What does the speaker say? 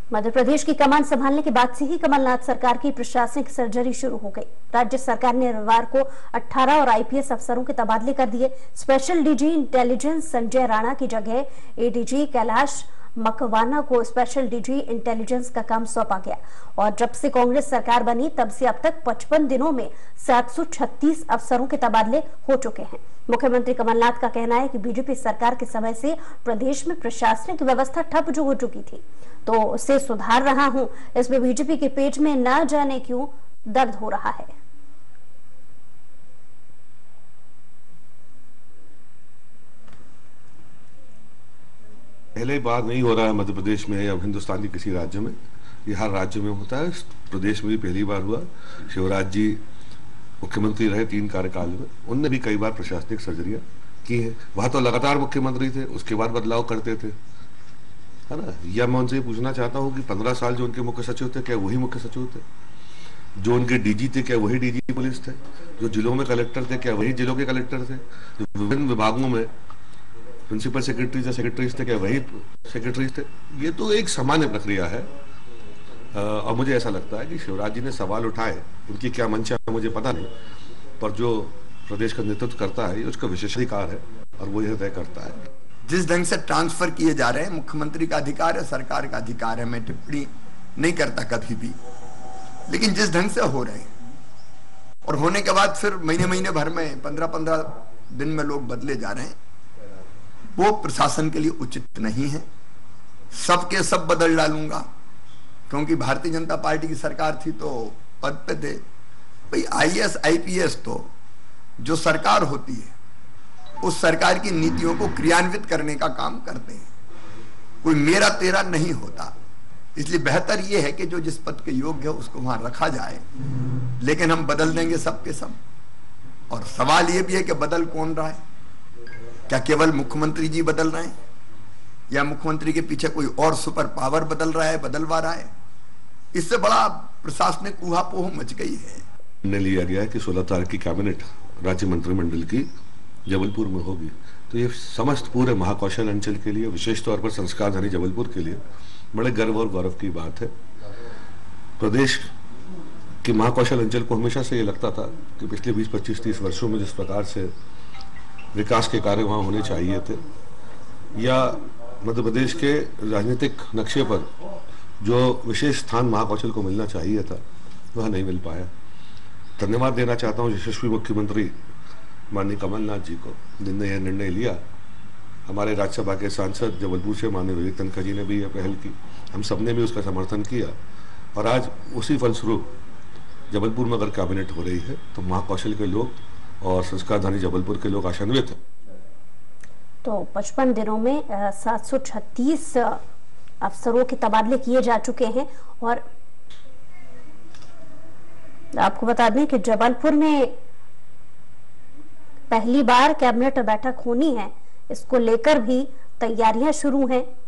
मध्य प्रदेश की कमान संभालने के बाद से ही कमलनाथ सरकार की प्रशासनिक सर्जरी शुरू हो गई। राज्य सरकार ने रविवार को 18 और आईपीएस अफसरों के तबादले कर दिए। Special DG intelligence Sanjay Rana की जगह एडीजी कैलाश मकवाना को स्पेशल डीजी इंटेलिजेंस का काम सौंपा गया और जब से कांग्रेस सरकार बनी तब से अब तक 55 दिनों में 736 अफसरों के तबादले हो चुके हैं। मुख्यमंत्री कमलनाथ का कहना है कि बीजेपी सरकार के समय से प्रदेश में प्रशासनिक व्यवस्था ठप जो हो चुकी थी तो उसे सुधार रहा हूं। इसमें बीजेपी के पेट में न जाने क्यों दर्द हो रहा है। पहले बार नहीं हो रहा है मध्य प्रदेश में या हिंदुस्तान के किसी राज्य में, ये हर राज्य में होता है। प्रदेश में भी पहली बार हुआ। शिवराज जी मुख्यमंत्री रहे 3 कार्यकाल में, उनने भी कई बार प्रशासनिक सर्जरियां की है। वहां तो लगातार मुख्यमंत्री थे, उसके बाद बदलाव करते थे, है ना। या मैं उनसे पूछना चाहता हूँ कि 15 साल जो उनके मुख्य सचिव थे, क्या वही मुख्य सचिव थे? जो उनके डीजी थे, क्या वही डीजी पुलिस थे? जो जिलों में कलेक्टर थे, क्या वही जिलों के कलेक्टर थे? जो विभिन्न विभागों में प्रिंसिपल सेक्रेटरीज थे, क्या वही सेक्रेटरीज थे? ये तो एक सामान्य प्रक्रिया है। और मुझे ऐसा लगता है कि शिवराज जी ने सवाल उठाए, उनकी क्या मंशा है मुझे पता नहीं, पर जो प्रदेश का नेतृत्व करता है ये उसका विशेषाधिकार है और वो यह तय करता है। जिस ढंग से ट्रांसफर किए जा रहे हैं, मुख्यमंत्री का अधिकार है, सरकार का अधिकार है, मैं टिप्पणी नहीं करता कभी भी, लेकिन जिस ढंग से हो रहे हैं और होने के बाद फिर महीने भर में 15-15 दिन में लोग बदले जा रहे हैं, वो प्रशासन के लिए उचित नहीं है। सबके सब बदल डालूंगा, क्योंकि भारतीय जनता पार्टी की सरकार थी तो पद पे थे। भाई आईएएस आईपीएस तो जो सरकार होती है उस सरकार की नीतियों को क्रियान्वित करने का काम करते हैं, कोई मेरा तेरा नहीं होता। इसलिए बेहतर यह है कि जो जिस पद के योग्य है उसको वहां रखा जाए, लेकिन हम बदल देंगे सबके सब। और सवाल यह भी है कि बदल कौन रहा है? क्या केवल मुख्यमंत्री जी बदल रहे हैं या मुख्यमंत्री के पीछे कोई और सुपर पावर बदल रहा है, बदलवा रहा है? इससे बड़ा प्रशासनिक ऊहापोह मच गई है। निर्णय लिया गया है कि 16 तारीख की कैबिनेट राज्य मंत्रिमंडल की जबलपुर में होगी, तो ये समस्त पूरे महाकौशल अंचल के लिए, विशेष तौर पर संस्कारधानी जबलपुर के लिए बड़े गर्व और गौरव की बात है। प्रदेश के महाकौशल अंचल को हमेशा से ये लगता था कि पिछले 20, 25, 30 वर्षों में जिस प्रकार से विकास के कार्य वहां होने चाहिए थे, या मध्य प्रदेश के राजनीतिक नक्शे पर जो विशेष स्थान महाकौशल को मिलना चाहिए था, वह नहीं मिल पाया। धन्यवाद देना चाहता हूं यशस्वी मुख्यमंत्री माननीय कमलनाथ जी को, जिनने यह निर्णय लिया। हमारे राज्यसभा के सांसद जबलपुर से माननीय विवेक तनखा जी ने भी यह पहल की, हम सबने भी उसका समर्थन किया और आज उसी फलस्वरूप जबलपुर में अगर कैबिनेट हो रही है तो महाकौशल के लोग और संस्कारधानी जबलपुर के लोग आशान्वित हैं। तो 55 दिनों में 736 अफसरों के तबादले किए जा चुके हैं और आपको बता दें कि जबलपुर में पहली बार कैबिनेट बैठक होनी है, इसको लेकर भी तैयारियां शुरू हैं।